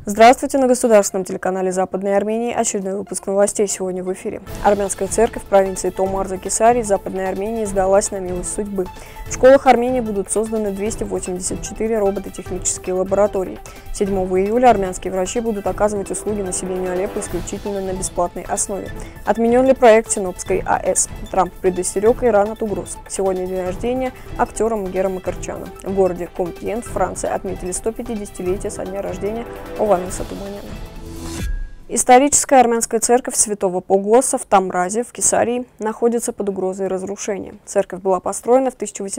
Здравствуйте, на государственном телеканале Западной Армении очередной выпуск новостей сегодня в эфире. Армянская церковь в провинции Томар-Закесарий Западной Армении сдалась на милость судьбы. В школах Армении будут созданы 284 робототехнические лаборатории. 7 июля армянские врачи будут оказывать услуги населению Алеппо исключительно на бесплатной основе. Отменен ли проект Синопской АЭС? Трамп предостерег Иран от угроз. Сегодня день рождения актера Мгера Макарчана. В городе Компьен, Франция, отметили 150-летие со дня рождения Ованеса Туманяна. Историческая армянская церковь Святого Поглоса в Тамразе, в Кесарии, находится под угрозой разрушения. Церковь была построена в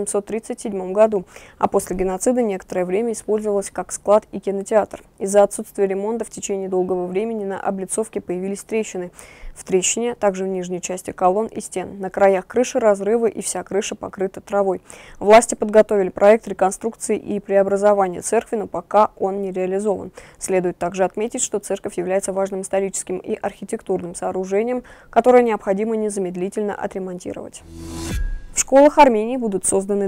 1837 году, а после геноцида некоторое время использовалась как склад и кинотеатр. Из-за отсутствия ремонта в течение долгого времени на облицовке появились трещины. В трещине, также в нижней части колонн и стен. На краях крыши разрывы, и вся крыша покрыта травой. Власти подготовили проект реконструкции и преобразования церкви, но пока он не реализован. Следует также отметить, что церковь является важным историческим и архитектурным сооружением, которое необходимо незамедлительно отремонтировать. В школах Армении будут созданы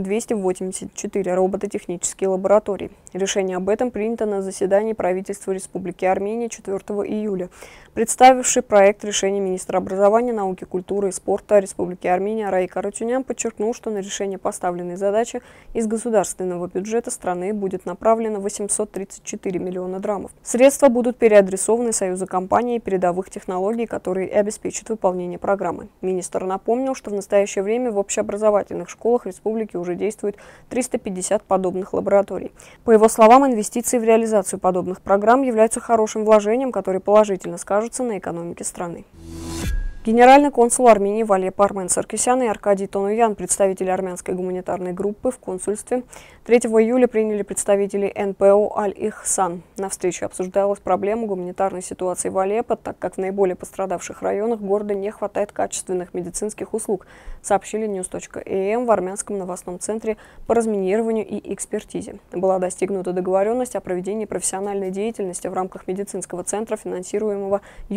284 робототехнические лаборатории. Решение об этом принято на заседании правительства Республики Армения 4 июля. Представивший проект решения министр образования, науки, культуры и спорта Республики Армения Раик Арутюнян подчеркнул, что на решение поставленной задачи из государственного бюджета страны будет направлено 834 миллиона драмов. Средства будут переадресованы Союзу компаний передовых технологий, которые и обеспечат выполнение программы. Министр напомнил, что в настоящее время в общеобразовательных школах республики уже действует 350 подобных лабораторий. По его словам, инвестиции в реализацию подобных программ являются хорошим вложением, которое положительно скажется на экономике страны. Генеральный консул Армении в Алеппо Армен Саркисян и Аркадий Тонуян, представители армянской гуманитарной группы в консульстве, 3 июля приняли представителей НПО Аль-Ихсан. На встрече обсуждалась проблема гуманитарной ситуации в Алеппо, так как в наиболее пострадавших районах города не хватает качественных медицинских услуг, сообщили news.am в армянском новостном центре по разминированию и экспертизе. Была достигнута договоренность о проведении профессиональной деятельности в рамках медицинского центра, финансируемого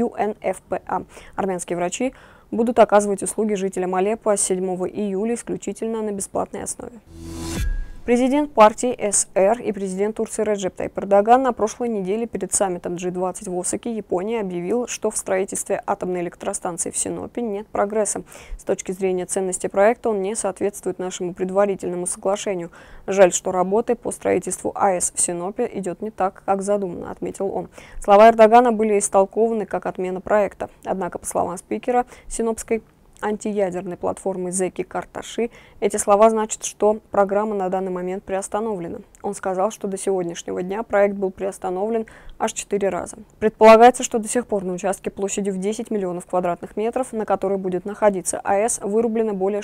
UNFPA. Армянские врачи будут оказывать услуги жителям Алеппо с 7 июля исключительно на бесплатной основе. Президент партии СР и президент Турции Реджеп Тайип Эрдоган на прошлой неделе перед саммитом G20 в Осаке, Япония, объявил, что в строительстве атомной электростанции в Синопе нет прогресса. С точки зрения ценности проекта он не соответствует нашему предварительному соглашению. Жаль, что работа по строительству АЭС в Синопе идет не так, как задумано, отметил он. Слова Эрдогана были истолкованы как отмена проекта. Однако, по словам спикера Синопской антиядерной платформы Зеки Карташи, эти слова значат, что программа на данный момент приостановлена. Он сказал, что до сегодняшнего дня проект был приостановлен аж 4 раза. Предполагается, что до сих пор на участке площадью в 10 миллионов квадратных метров, на которой будет находиться АЭС, вырублено более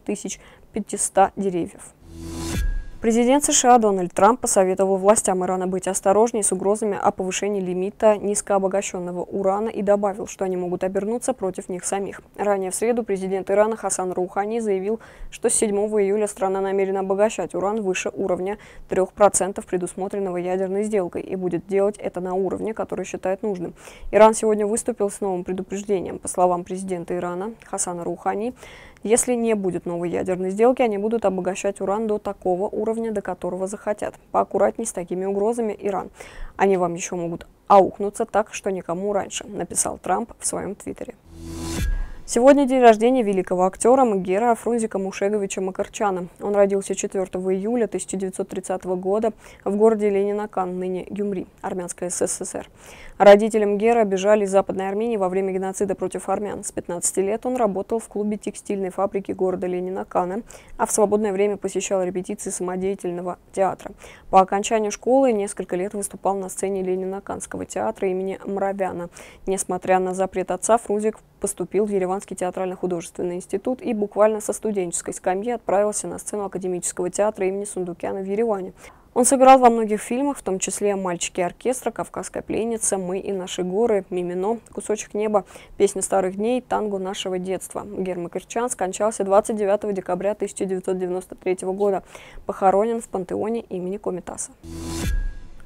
6500 деревьев. Президент США Дональд Трамп посоветовал властям Ирана быть осторожнее с угрозами о повышении лимита низкообогащенного урана и добавил, что они могут обернуться против них самих. Ранее в среду президент Ирана Хасан Роухани заявил, что с 7 июля страна намерена обогащать уран выше уровня 3%, предусмотренного ядерной сделкой, и будет делать это на уровне, который считает нужным. Иран сегодня выступил с новым предупреждением. По словам президента Ирана Хасана Роухани, если не будет новой ядерной сделки, они будут обогащать уран до такого уровня, до которого захотят. Поаккуратней с такими угрозами, Иран. Они вам еще могут аукнуться так, что никому раньше, написал Трамп в своем твиттере. Сегодня день рождения великого актера Мгера Фрунзика Мушеговича Макарчана. Он родился 4 июля 1930 года в городе Ленинакан, ныне Гюмри, Армянская ССР. Родители Мгера бежали из Западной Армении во время геноцида против армян. С 15 лет он работал в клубе текстильной фабрики города Ленинакана, а в свободное время посещал репетиции самодеятельного театра. По окончанию школы несколько лет выступал на сцене Ленинаканского театра имени Мравяна. Несмотря на запрет отца, Фрунзик поступил в Ереванский театрально-художественный институт и буквально со студенческой скамьи отправился на сцену академического театра имени Сундукяна в Ереване. Он сыграл во многих фильмах, в том числе «Мальчики оркестра», «Кавказская пленница», «Мы и наши горы», «Мимино», «Кусочек неба», «Песня старых дней», «Танго нашего детства». Мгер Макарчан скончался 29 декабря 1993 года, похоронен в пантеоне имени Комитаса.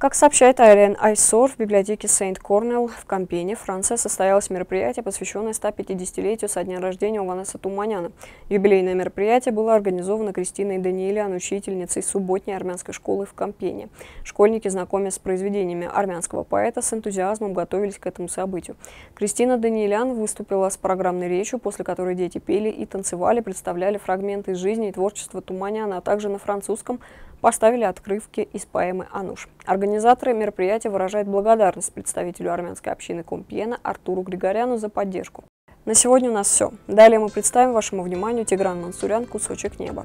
Как сообщает Айлен Айсор, в библиотеке Сент-Корнелл в Кампене, Франция, состоялось мероприятие, посвященное 150-летию со дня рождения Ованеса Туманяна. Юбилейное мероприятие было организовано Кристиной Даниэлян, учительницей субботней армянской школы в Кампене. Школьники, знакомясь с произведениями армянского поэта, с энтузиазмом готовились к этому событию. Кристина Даниэлян выступила с программной речью, после которой дети пели и танцевали, представляли фрагменты из жизни и творчества Туманяна, а также на французском поставили отрывки из поэмы «Ануш». Организаторы мероприятия выражают благодарность представителю армянской общины Компьена Артуру Григоряну за поддержку. На сегодня у нас все. Далее мы представим вашему вниманию Тигран Мансурян «Кусочек неба».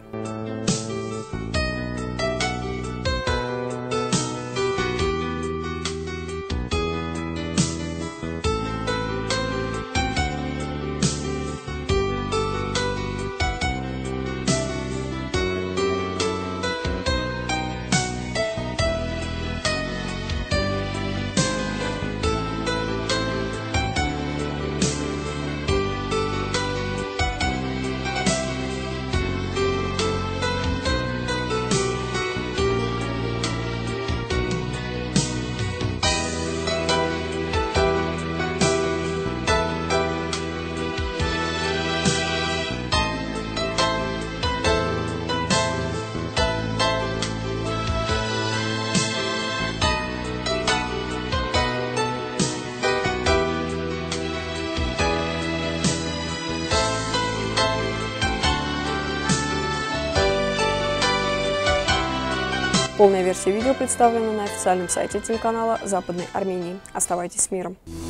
Полная версия видео представлена на официальном сайте телеканала Западной Армении. Оставайтесь с миром.